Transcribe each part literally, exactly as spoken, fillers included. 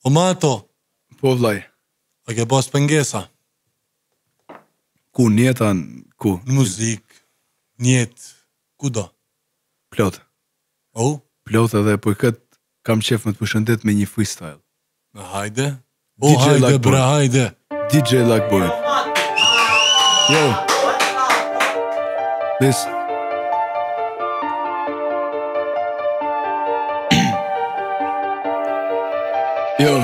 O ma ato? Po vllai. A ke pas pengesa? Ku njetan, ku? Në muzik, njet, ku do? Plot. O? Plot edhe për këtë kam qef me të përshëndet me një freestyle. Hajde? O, D J hajde, Lackboy. bre, hajde. D J Lackboy. Yo. Listen. Yo.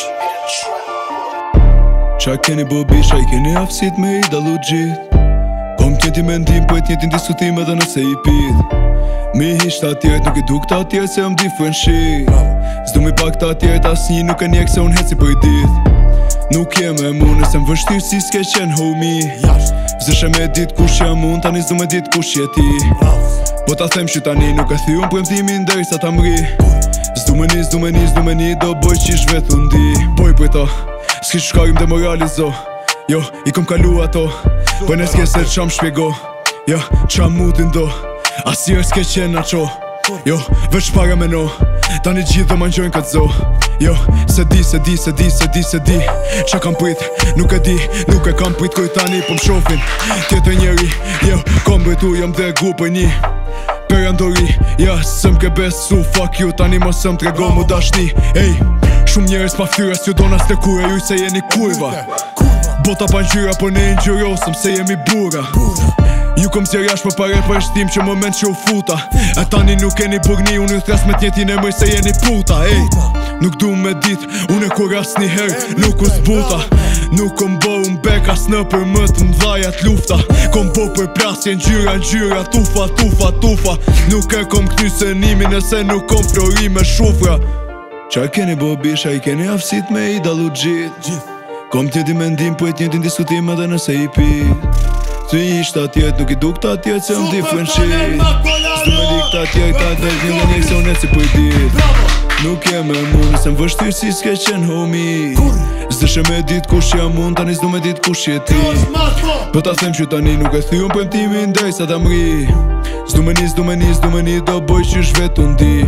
Qa keni bo bisha, i keni afsit me i dalu gjit. Kom kjeti mendim, po e tjetin diskutim edhe nëse i pit. Mi hisht atjet, nuk i duk ta atjet se jam different shit. Zdu mi pak ta atjet, as një nuk e njek se unë heci për i dit. Nuk jem e mu nëse më vështirë si s'ke qen homie. Zëshe me dit kush jam unë, tani zdu me dit kush je ti. Po ta them që tani nuk e thi unë premtimin deri sa ta mri. Zdu me ni, zdu me ni, zdu me ni, do boj qish vetë undi. Boj për ta, s'ki shkarim demoralizo. Jo, i kom kalu ato, po në s'ke se qam shpjego. Jo, qam mutin do, asirë s'ke qen na qo. Jo, veç para me no, tani gjithë do ma njojnë këtë zo. Jo, se di, se di, se di, se di, se di qa kam prit, nuk e di, nuk e kam prit kuj tani po m'shofin tjetër njeri. Jo, kom bëjtu, jam dhe grupë një perandori, ja, sëm ke besu, fuck you, tani mos sëm trego mu dashni. Ej, shumë njerës pa ftyra s'ju dona s'te kura, ju se jeni kurva. Bota pa ngjyra, po ne ingjyrosëm se jemi bura. Ju kom zjerjash për pare për shtim që moment që u futa. E tani nuk keni burni, unë ju thras me tjetin e mëj se jeni puta. Ej, nuk du me dit, unë e kur as një her nuk u zbuta. Nuk kom bo unë bek as në për më të mdhajat lufta. Kom bo për plasje ngjyra, ngjyra, tufa, tufa, tufa. Nuk e kom kny se nimi nëse nuk kom flori me shufra. Qa keni bo bisha, i keni afsit me i dalu gjit. Kom tjeti mendim, po e tjetin diskutim edhe nëse i pit. Ty isht atjet, nuk i duk ta atjet se jam different shit. S'du me dik ta atjet, ta del një nga njek se unë e si po i dit. Nuk jem e mu nëse më vështirë si s'ke qen homie. S'dëshe me dit kush jam unë, tani s'du me dit kush je ti. Po ta them që tani nuk e thi unë premtimin deri sa ta mri. S'du me ni, s'du me ni, s'du me ni, do boj qysh vetë unë di.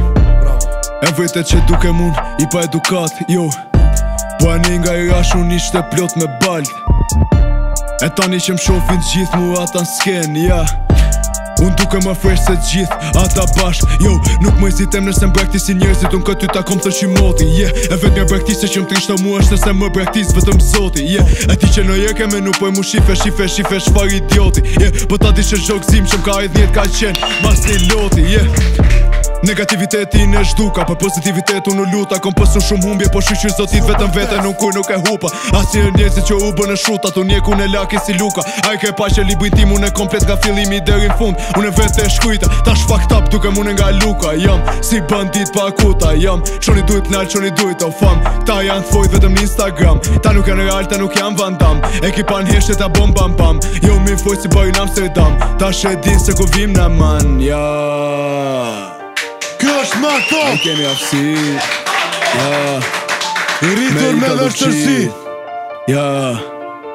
E vërtet që duke mun, i pa edukat, jo. Po ani nga i rash unë ishte plot me balt. E tani që më shofin gjithë mu ata n'sken, ja. Unë duke më fresh se gjithë ata bashk. Jo, nuk më hezitem nëse më braktisin njerëzit. Unë këtë ty ta kom të qimoti, yeah. E vetë një braktise që më trishta mu është nëse më braktis vetëm zoti, yeah. E ti që në jeke me nuk poj mu shife, shife, shife, shfar idioti, yeah. Po ta di që zhokzim që më ka e dhjet ka qenë mas një loti, yeah. Negativitetin e zhduka, për pozitivitet unë luta. Kom pësu shumë humbje, po shqyqyr zotit vetëm vete nuk kuj nuk e hupa. Asnjër njerëzit që u bënë shutat, unë njek unë e laki si luka. A i ke pa që librin tim unë e komplet nga fillimi deri në fund. Unë e vete e shkujta, ta shfakt up duke mune nga luka. Jam si bandit pa akuta, jam qoni dujt nal, qoni dujt o fam. Ta janë thvojt vetëm në Instagram, ta nuk janë real, ta nuk janë vandam. Ekipa n'heshte ta bom bam bam, jo mi foj si boj në Amsterdam. Ta shedin se ku vim na man, ja. Kjo është ma top! I kemi afsit, ja. I rritur me vështërsi. Ja.